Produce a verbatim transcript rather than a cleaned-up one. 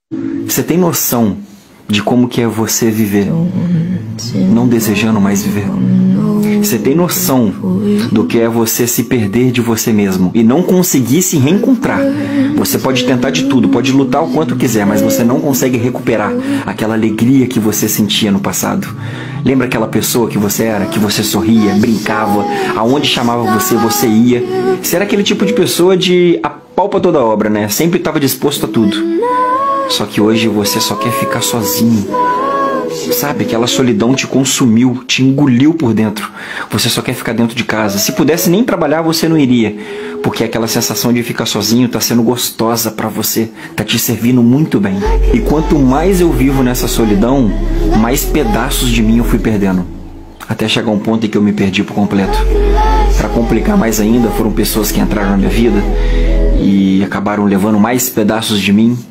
Você tem noção de como que é você viver não desejando mais viver? Você tem noção do que é você se perder de você mesmo e não conseguir se reencontrar? Você pode tentar de tudo, pode lutar o quanto quiser, mas você não consegue recuperar aquela alegria que você sentia no passado. Lembra aquela pessoa que você era, que você sorria, brincava, aonde chamava você, você ia? Você era aquele tipo de pessoa de a pau pra toda obra, né? Sempre estava disposto a tudo. Só que hoje você só quer ficar sozinho. Sabe, aquela solidão te consumiu, te engoliu por dentro. Você só quer ficar dentro de casa. Se pudesse nem trabalhar, você não iria. Porque aquela sensação de ficar sozinho tá sendo gostosa pra você. Tá te servindo muito bem. E quanto mais eu vivo nessa solidão, mais pedaços de mim eu fui perdendo. Até chegar um ponto em que eu me perdi por completo. Pra complicar mais ainda, foram pessoas que entraram na minha vida e acabaram levando mais pedaços de mim